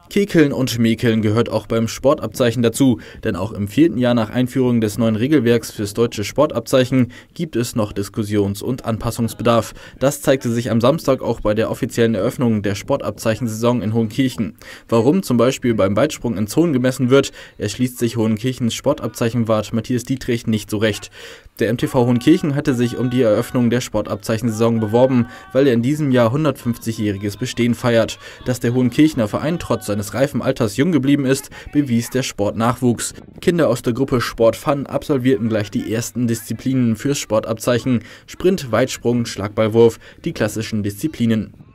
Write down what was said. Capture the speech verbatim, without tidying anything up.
Kekeln und Mäkeln gehört auch beim Sportabzeichen dazu, denn auch im vierten Jahr nach Einführung des neuen Regelwerks fürs deutsche Sportabzeichen gibt es noch Diskussions- und Anpassungsbedarf. Das zeigte sich am Samstag auch bei der offiziellen Eröffnung der Sportabzeichensaison in Hohenkirchen. Warum zum Beispiel beim Weitsprung in Zonen gemessen wird, erschließt sich Hohenkirchens Sportabzeichenwart Matthias Dietrich nicht so recht. Der M T V Hohenkirchen hatte sich um die Eröffnung der Sportabzeichensaison beworben, weil er in diesem Jahr hundertfünfzigjähriges Bestehen feiert. Dass der Hohenkirchener Verein trotz seines reifen Alters jung geblieben ist, bewies der Sportnachwuchs. Kinder aus der Gruppe Sport Fun absolvierten gleich die ersten Disziplinen fürs Sportabzeichen: Sprint, Weitsprung, Schlagballwurf, die klassischen Disziplinen.